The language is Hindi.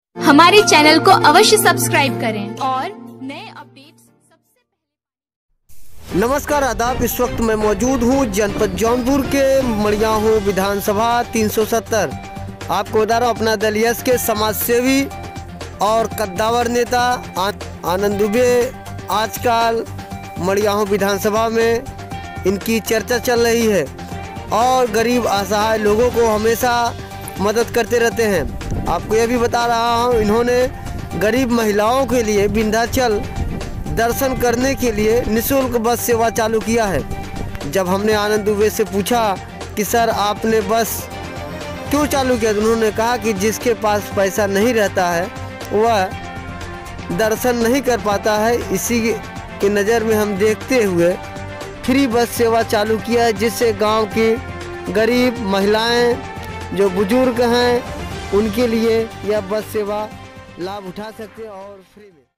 हमारे चैनल को अवश्य सब्सक्राइब करें और नए अपडेट्स सबसे पहले। नमस्कार, आदाब। इस वक्त मैं मौजूद हूँ जनपद जौनपुर के मड़ियाहू विधानसभा 370। आपको बता रहा हूँ, अपना दल यस के समाजसेवी और कद्दावर नेता आनंद दुबे आजकल मड़ियाहू विधानसभा में इनकी चर्चा चल रही है और गरीब असहाय लोगों को हमेशा मदद करते रहते हैं। आपको यह भी बता रहा हूँ, इन्होंने गरीब महिलाओं के लिए विंध्याचल दर्शन करने के लिए निःशुल्क बस सेवा चालू किया है। जब हमने आनंद दुबे से पूछा कि सर आपने बस क्यों चालू किया, तो उन्होंने कहा कि जिसके पास पैसा नहीं रहता है वह दर्शन नहीं कर पाता है। इसी की नज़र में हम देखते हुए फ्री बस सेवा चालू किया है, जिससे गांव की गरीब महिलाएं जो बुजुर्ग हैं उनके लिए यह बस सेवा लाभ उठा सकते हैं और फ्री में।